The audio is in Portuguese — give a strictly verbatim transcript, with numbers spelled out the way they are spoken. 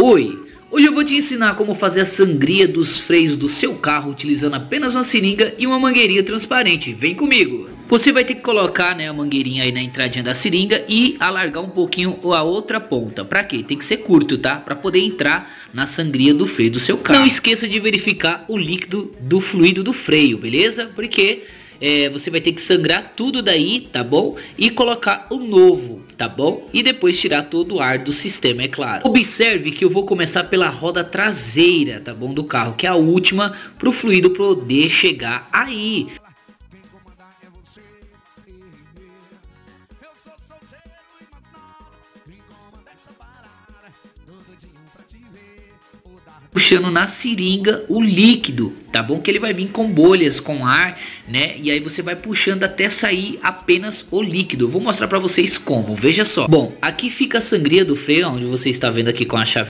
Oi, hoje eu vou te ensinar como fazer a sangria dos freios do seu carro utilizando apenas uma seringa e uma mangueirinha transparente. Vem comigo! Você vai ter que colocar, né, a mangueirinha aí na entradinha da seringa e alargar um pouquinho a outra ponta. Pra quê? Tem que ser curto, tá? Pra poder entrar na sangria do freio do seu carro. Não esqueça de verificar o líquido do fluido do freio, beleza? Porque é, você vai ter que sangrar tudo daí, tá bom? E colocar o novo, tá bom? E depois tirar todo o ar do sistema, é claro. Observe que eu vou começar pela roda traseira, tá bom? Do carro, que é a última pro fluido poder chegar aí. Puxando na seringa o líquido, tá bom? Que ele vai vir com bolhas, com ar, né? E aí você vai puxando até sair apenas o líquido. Eu vou mostrar pra vocês como, veja só. Bom, aqui fica a sangria do freio, onde você está vendo aqui com a chave